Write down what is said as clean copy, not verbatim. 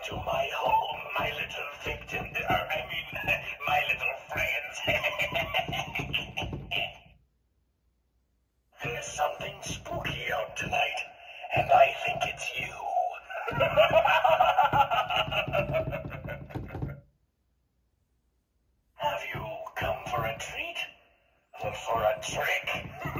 to my home, my little victim. My little friends. There's something spooky out tonight, and I think it's you. Have you come for a treat? Or for a trick?